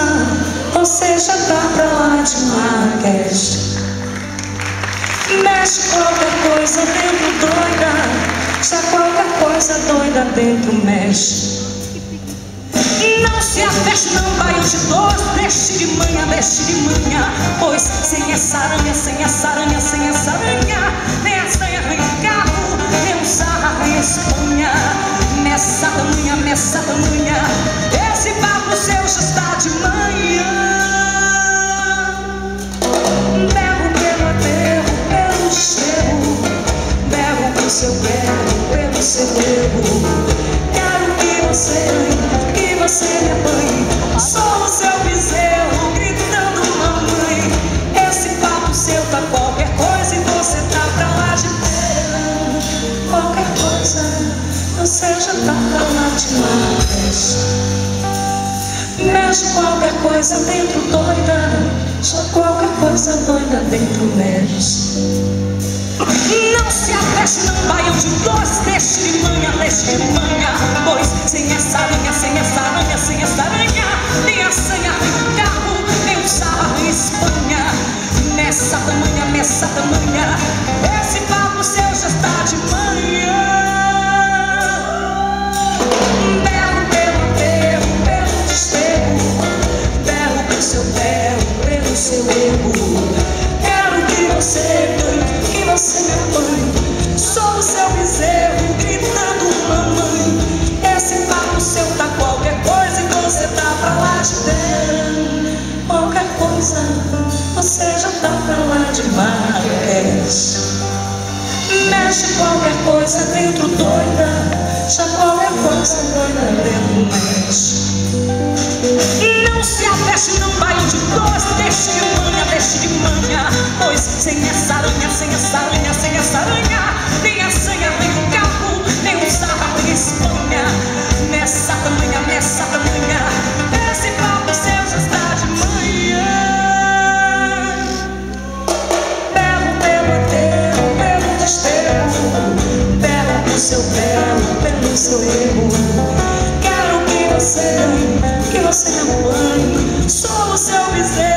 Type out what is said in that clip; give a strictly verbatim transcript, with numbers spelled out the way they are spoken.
você já tá pra lá de Marrakech. Mexe qualquer coisa dentro doida, já qualquer coisa doida dentro mexe. Não se afeste, não vai de dois, deixe de manhã, deixe de manhã, pois sem essa aranha, sem essa aranha, sem essa aranha, nem a aranha arranha o carro, nem um sarra arranha a Espanha. Nessa tamanha, nessa tamanha, esse papo seu já está de manhã. Berro pelo aterro, pelo cheiro, berro pro seu berro, pelo seu erro. Quero que você que você me apanhe, sou o seu bezerro gritando mamãe. Esse papo seu tá qualquer coisa e você tá pra lá de verão. Qualquer coisa, você já tá pra lá de Marrakech. Mexe qualquer coisa dentro doida, só qualquer coisa doida dentro mexe. Não se afeste, não vai de dois, deixe de manhã, deixe de manhã, pois sem essa aranha, sem essa aranha, sem essa aranha, nem a sanha arranha o carro, nem o sarra arranha a Espanha. Nessa tamanha, nessa tamanha, esse papo seu já está de manhã. Berro pelo aterro, pelo desterro, berro pelo seu berro, pelo seu erro. Quero que você cante, que você me apanhe, sou o seu bezerro gritando mamãe. Esse papo seu tá qualquer coisa e você tá pra lá de verão. Qualquer coisa, você já tá pra lá de Marrakech. Mexe qualquer coisa dentro doida, já qualquer coisa doida dentro mexe. Não se afeste, não vai de dois, deixe de manhã, deixe de manhã, pois sem essa aranha, sem essa aranha, sem essa aranha, nem a sanha arranha o carro, nem o sarra arranha a Espanha. Nessa tamanha, nessa tamanha, esse papo seu já está de manhã. Berro pelo aterro, pelo desterro, berro pro seu berro, pelo seu erro. Quero que você, que você me apanhe, sou o seu bezerro.